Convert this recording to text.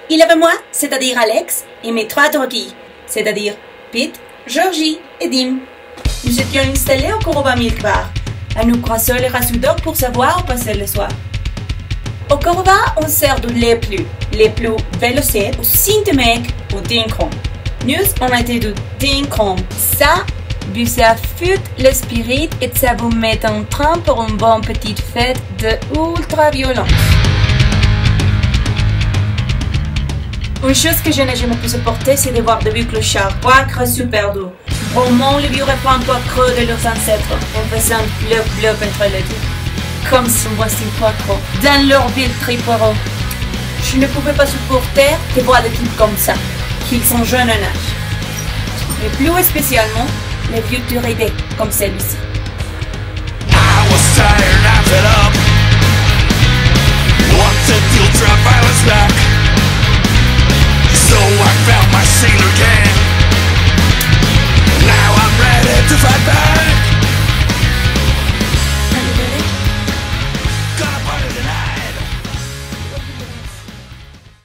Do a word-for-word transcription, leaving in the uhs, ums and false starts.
Il y avait moi, c'est-à-dire Alex, et mes trois droguis, c'est-à-dire Pete, Georgie et Dim. Nous étions installés au Korova Milk Bar, à nous croiser les rassoudeurs pour savoir où passer le soir. Au Korova, on sert de les plus, les plus vélocés, au Sintemek, au Dinkrom. Nous, on était du Dinkrom. Ça, bu ça fut le spirit et ça vous met en train pour une bonne petite fête de ultra-violence. Une chose que je n'ai jamais pu supporter, c'est de voir de vieux clochards, boire super doux. Vraiment le vieux repas un peu creux de leurs ancêtres, en faisant blop blop entre les deux. Comme si on voici pas trop, dans leur ville triporeau. Je ne pouvais pas supporter de voir des types comme ça, qu'ils sont jeunes en âge. Mais plus spécialement, les vieux turidés comme celui-ci. I was tired, I fed up. Once a field trap, I was back.